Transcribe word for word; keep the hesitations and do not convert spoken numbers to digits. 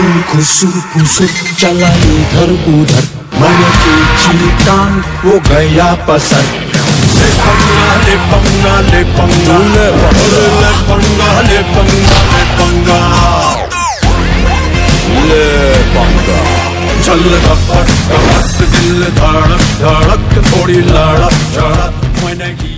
खुसुर खुसुर चला इधर उधर, मैंने खींची टांग वो गया पसर। ले पंगा ले पंगा ले पंगा ले पंगा ले पंगा ले पंगा ले पंगा। चल रपट रपट दिल धड़क धड़क थोड़ी लड़क झड़क मैंने